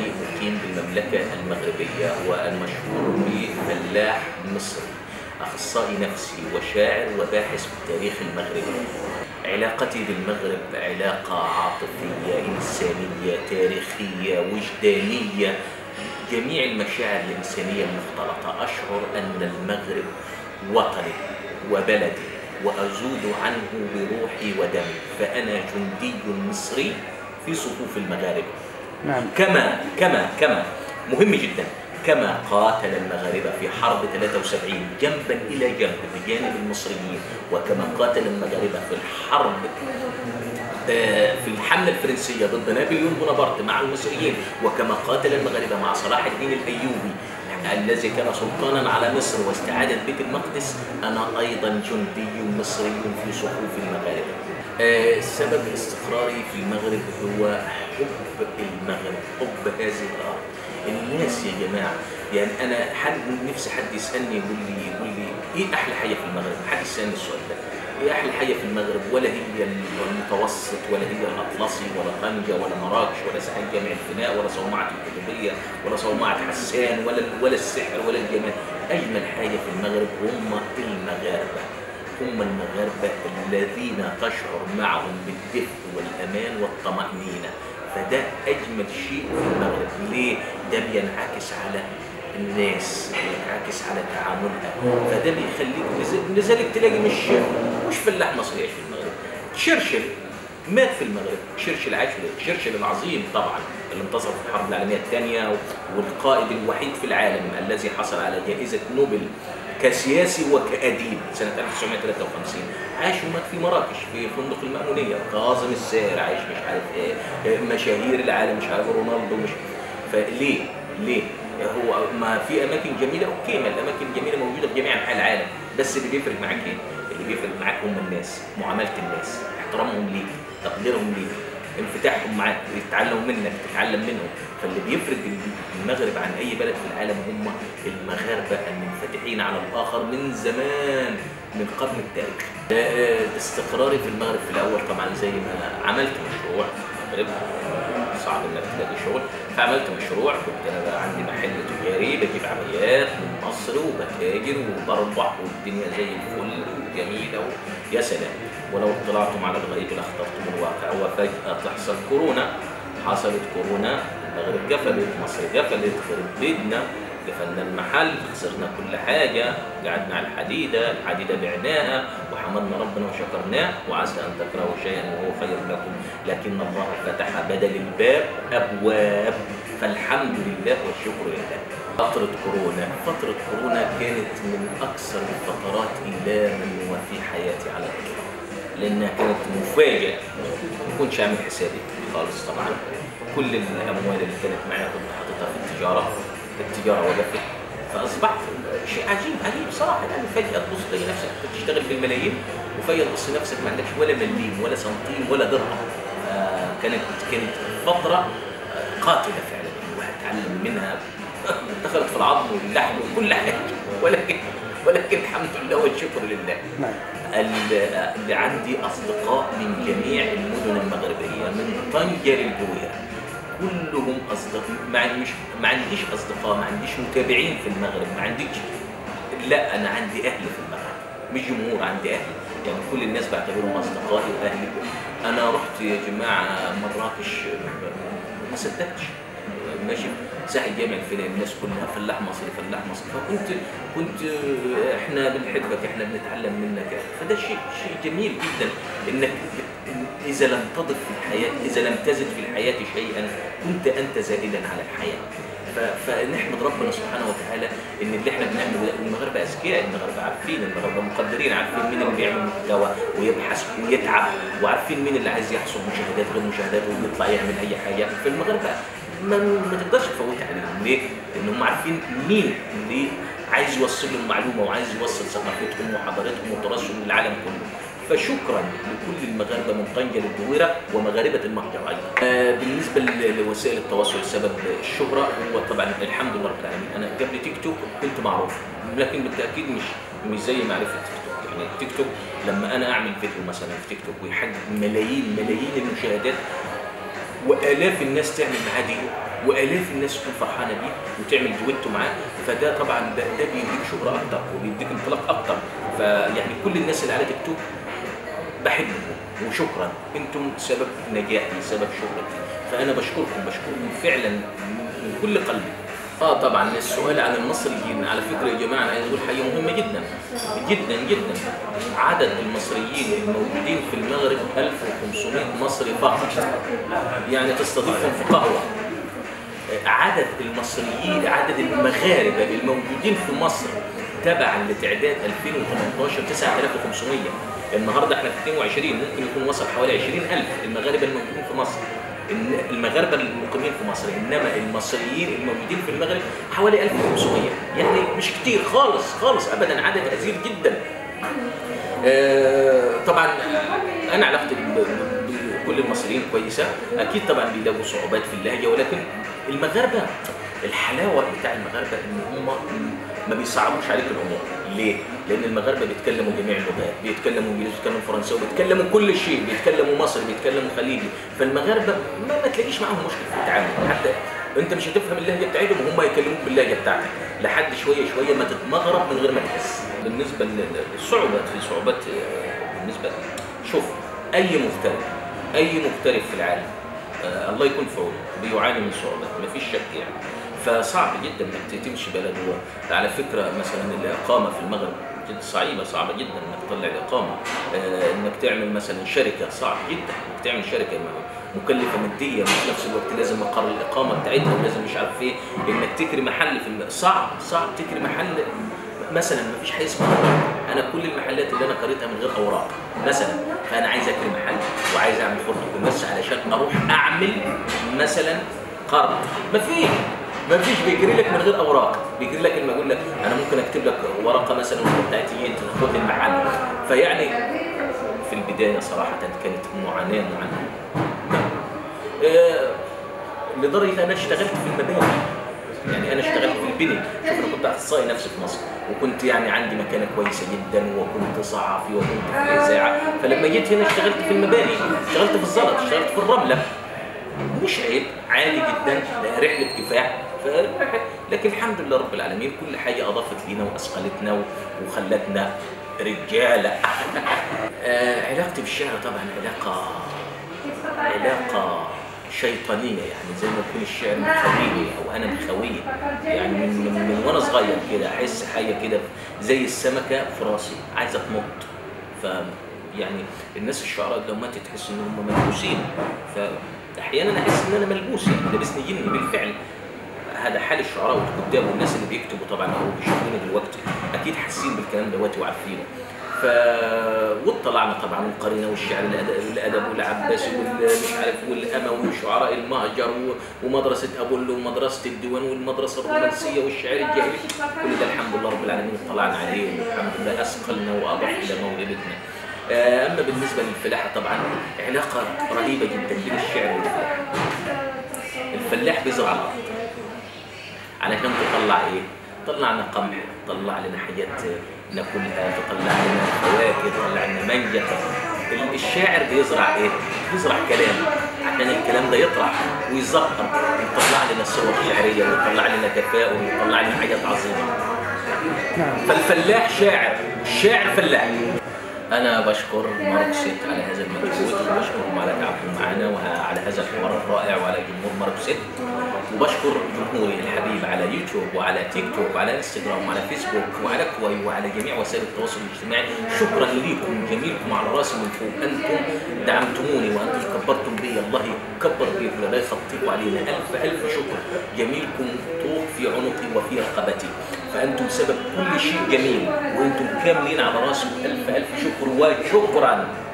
مقيم بالمملكة المغربية والمشهور بفلاح مصري، أخصائي نفسي وشاعر وباحث في التاريخ المغربي. علاقتي بالمغرب علاقة عاطفية إنسانية تاريخية وجدانية، جميع المشاعر الإنسانية المختلطة. أشعر أن المغرب وطني وبلدي وأزود عنه بروحي ودمي، فأنا جندي مصري في صفوف المغاربة. نعم. كما مهم جدا، كما قاتل المغاربة في حرب 73 جنبا إلى جنب بجانب المصريين، وكما قاتل المغاربة في الحرب في الحملة الفرنسية ضد نابليون بونابرت مع المصريين، وكما قاتل المغاربة مع صلاح الدين الأيوبي الذي كان سلطانا على مصر واستعادة بيت المقدس، أنا أيضا جندي مصري في صفوف المغاربة. سبب استقراري في المغرب هو حب المغرب، حب هذه الأرض. الناس يا جماعة، يعني أنا نفسي حد يسألني يقول لي إيه أحلى حاجة في المغرب؟ حد يسألني السؤال ده، إيه أحلى حاجة في المغرب؟ ولا هي المتوسط ولا هي الأطلسي ولا طنجة ولا مراكش ولا ساحل جامع الفناء ولا صومعة القطبية ولا صومعة حسان ولا السحر ولا الجمال. أجمل حاجة في المغرب هم المغاربة، هم المغاربة الذين تشعر معهم بالدفء والأمان والطمأنينة. فده أجمل شيء في المغرب. ليه؟ ده بينعكس على الناس، بينعكس على تعاملها، فده بيخليك. لذلك تلاقي مش فلاح مصري يعيش في المغرب. تشرشل مات في المغرب، تشرشل عاش، تشرشل العظيم طبعا اللي انتصر في الحرب العالمية الثانية والقائد الوحيد في العالم الذي حصل على جائزة نوبل كسياسي وكأديب سنة 1953، عاش ومات في مراكش في فندق المأمونية. كاظم الساهر عايش مش عارف ايه، مشاهير العالم مش عارف رونالدو مش. فليه هو ما في اماكن جميله؟ اوكي، ما الاماكن الجميله موجوده في جميع انحاء العالم، بس اللي بيفرق معاك ايه؟ اللي بيفرق معاك هم الناس، معامله الناس، احترامهم ليك، تقديرهم ليك، انفتاحهم معاك، يتعلموا منك تتعلم منهم. فاللي بيفرق المغرب عن اي بلد في العالم هم المغاربه المنفتحين على الاخر من زمان، من قبل التاريخ. استقراري في المغرب في الاول طبعا زي ما عملت مشروع في المغرب، صعب انك تلاقي شغل، فعملت مشروع. كنت انا عندي محل تجاري بجيب عبايات من مصر وبتاجر وبربح والدنيا زي الفل وجميله يا سلام. ولو اطلعتم على الغيب لاخترتم الواقع، وفجاه تحصل كورونا. حصلت كورونا، المغرب قفلت، مصر قفلت، خرب بيتنا، قفلنا المحل، خسرنا كل حاجه، قعدنا على الحديده بعناها وحمدنا ربنا وشكرناه. وعسى ان تكرهوا شيئا وهو خير لكم، لكن الله فتح بدل الباب ابواب، فالحمد لله والشكر لله. فتره كورونا كانت من اكثر الفترات ايلاما وفي حياتي على الاطلاق، لانها كانت مفاجاه، ما كنتش عامل حسابي خالص. طبعا كل الاموال اللي كانت معايا كنت حاططها في التجاره وقفت، فاصبحت شيء عجيب صراحه. يعني فجاه تبص تلاقي نفسك بتشتغل بالملايين، وفجاه تبص نفسك ما عندكش ولا مليم ولا سنتيم ولا درهم. كانت فتره قاتله فعلا، الواحد اتعلم منها، دخلت في العظم واللحم وكل حاجه، ولكن الحمد لله والشكر لله. اللي عندي اصدقاء من جميع المدن المغربيه، من طنجة للبويره، كلهم اصدقاء. ما عنديش اصدقاء، ما عنديش متابعين في المغرب، ما عنديش، لا انا عندي اهل في المغرب، مش جمهور، عندي اهل. يعني كل الناس بعتبرهم اصدقائي واهلي. انا رحت يا جماعه مراكش ما صدقتش، ماشي ساحل جامع الفناء، الناس كلها فلاح مصري فلاح مصري، فكنت احنا بنحبك، احنا بنتعلم منك. فده شيء جميل جدا، انك اذا لم تضف في الحياه، اذا لم تزد في الحياه شيئا كنت انت زائدا على الحياه. فنحمد ربنا سبحانه وتعالى ان اللي احنا بنعمله ده. المغاربه اذكياء، المغاربه عارفين، المغاربه مقدرين، عارفين مين اللي بيعمل محتوى ويبحث ويتعب، وعارفين مين اللي عايز يحصل مشاهدات غير مشاهدات ويطلع يعمل اي حاجه. في المغاربه ما تقدرش تفوت عليهم. ليه؟ لان هم عارفين مين اللي عايز يوصل لهم معلومه وعايز يوصل ثقافتهم وحضارتهم وتراثهم للعالم كله. فشكرا لكل المغاربه من طنجة للبويره ومغاربه المهجر ايضا. بالنسبه لوسائل التواصل، سبب الشهره هو طبعا الحمد لله رب العالمين. انا قبل تيك توك كنت معروف، لكن بالتاكيد مش زي معرفه تيك توك. يعني التيك توك لما انا اعمل فيديو مثلا في تيك توك ويحقق ملايين المشاهدات والاف الناس تعمل معاه دي، والاف الناس تكون فرحانه بيه وتعمل دويتو معاه. فده طبعا ده بيديك شهره اكتر وبيديك انطلاق اكتر. فيعني كل الناس اللي على تيك توك بحبكم وشكرا، انتم سبب نجاحي سبب شهرتي. فانا بشكركم فعلا من كل قلبي. طبعا السؤال عن المصريين، على فكره يا جماعه انا عايز اقول حاجه مهمه جدا جدا جدا. عدد المصريين الموجودين في المغرب 1500 مصري فقط، يعني تستضيفهم في قهوه. عدد المصريين، عدد المغاربه الموجودين في مصر تبعا لتعداد 2018 9500. النهارده احنا في 22 ممكن يكون وصل حوالي 20000 المغاربه الموجودين في مصر، المغاربه المقيمين في مصر. انما المصريين الموجودين في المغرب حوالي 1500، يعني مش كتير خالص خالص ابدا، عدد هزيل جدا. طبعا انا علاقتي بكل المصريين كويسه، اكيد طبعا بيلاقوا صعوبات في اللهجه، ولكن المغاربه الحلاوه بتاع المغاربه ان هم ما بيصعبوش عليك الامور. ليه؟ لان المغاربه بيتكلموا جميع اللغات، بيتكلموا انجليزي، بيتكلموا فرنساوي، بيتكلموا كل شيء، بيتكلموا مصري، بيتكلموا خليجي. فالمغاربه ما تلاقيش معاهم مشكله في التعامل، حتى انت مش هتفهم اللهجه بتاعتهم وهم يكلموك باللهجه بتاعتك لحد شويه شويه ما تتمغرب من غير ما تحس. بالنسبه للصعوبات، في صعوبات بالنسبه شوف اي مغترب في العالم الله يكون في عونه بيعاني من صعوبات، مفيش شك يعني. فصعب جدا انك تمشي بلد. على فكره مثلا الاقامه في المغرب جد صعبه جدا انك تطلع الاقامه. انك تعمل مثلا شركه صعب جدا، انك تعمل شركه مكلفه ماديه، وفي نفس الوقت لازم مقر الاقامه بتاعتها، ولازم مش عارف ايه، انك تكري محل في صعب تكري محل مثلا. ما فيش حاجه اسمها انا كل المحلات اللي انا قريتها من غير اوراق مثلا، فانا عايز اكري محل وعايز اعمل فرن كوميرس علشان اروح اعمل مثلا قرض. ما فيش بيجري لك من غير اوراق، بيجري لك لما اقول لك انا ممكن اكتب لك ورقه مثلا بتاعتي تاخد المحل. فيعني في البدايه صراحه كانت معاناه لدرجه انا اشتغلت في المباني. يعني انا اشتغلت في البني، شوف انا كنت اخصائي نفسي في مصر، وكنت يعني عندي مكانه كويسه جدا، وكنت صحفي وكنت في الاذاعه. فلما جيت هنا اشتغلت في المباني، اشتغلت في الزلط، اشتغلت في الرمله. مش عيب، عادي جدا، رحله كفاح. لكن الحمد لله رب العالمين كل حاجه اضافت لينا واثقلتنا وخلتنا رجاله. علاقتي بالشعر طبعا علاقه شيطانيه، يعني زي ما يكون الشعر مخويني او انا مخويه. يعني من وانا صغير كده احس حاجه كده زي السمكه في راسي عايزه تنط. ف يعني الناس الشعراء لو ماتت تحس ان هم ملبوسين، فاحيانا احس ان انا ملبوس، يعني لابسني جني بالفعل. هذا حال الشعراء والكتاب والناس اللي بيكتبوا طبعا او بيشوفوني دلوقتي اكيد حاسين بالكلام دوت وعارفينه. واطلعنا طبعا وقرينا والشعر الادب والعباسي والمش عارف والاموي وشعراء المهجر ومدرسه ابولو ومدرسه الديوان والمدرسه الرومانسيه والشعر الجاهلي. كل ده الحمد لله رب العالمين اطلعنا عليه، والحمد لله اثقلنا واضاف الى موهبتنا. اما بالنسبه للفلاحه طبعا علاقه رهيبه جدا بين الشعر والفلاحه. الفلاح بيزرع الارض علشان تطلع ايه؟ تطلع لنا قمح، تطلع لنا حاجات ناكلها، تطلع لنا فواكه، تطلع لنا مانجا. الشاعر بيزرع ايه؟ بيزرع كلام عشان الكلام ده يطرح ويزهر، يطلع لنا صور شعريه ويطلع لنا تفاؤل ويطلع لنا حاجات عظيمه. فالفلاح شاعر، الشاعر فلاح. أنا بشكر ماركسيت على هذا المجهود، وبشكرهم على تعبهم معنا وعلى هذا الحوار الرائع، وعلى جمهور ماركسيت، وبشكر جمهوري الحبيب على يوتيوب وعلى تيك توك وعلى انستغرام وعلى فيسبوك وعلى كوي وعلى جميع وسائل التواصل الاجتماعي. شكرا لكم جميلكم على راسي من فوق، أنتم دعمتموني وأنتم كبرتم بي، الله يكبر بيكم ولا يخطيكم علينا. ألف شكر، جميلكم طوق في عنقي وفي رقبتي، فأنتم سبب كل شيء جميل، وأنتم كاملين على راسي. ألف شكر وشكرا.